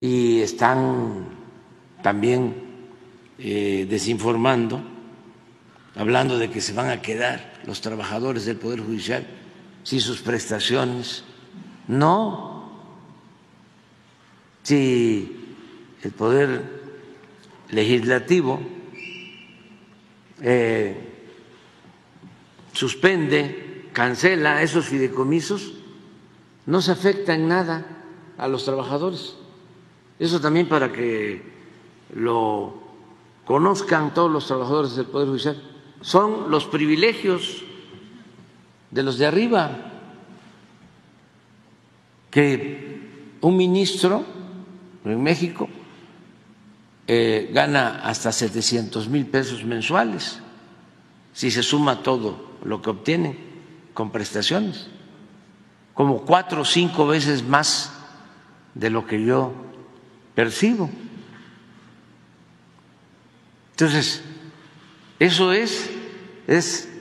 y están también desinformando, hablando de que se van a quedar los trabajadores del Poder Judicial sin sus prestaciones. No, si el Poder Legislativo suspende, cancela esos fideicomisos, no se afecta en nada a los trabajadores. Eso también para que lo conozcan todos los trabajadores del Poder Judicial. Son los privilegios de los de arriba, que un ministro en México gana hasta 700,000 pesos mensuales si se suma todo lo que obtienen con prestaciones, como 4 o 5 veces más de lo que yo percibo. Entonces, eso es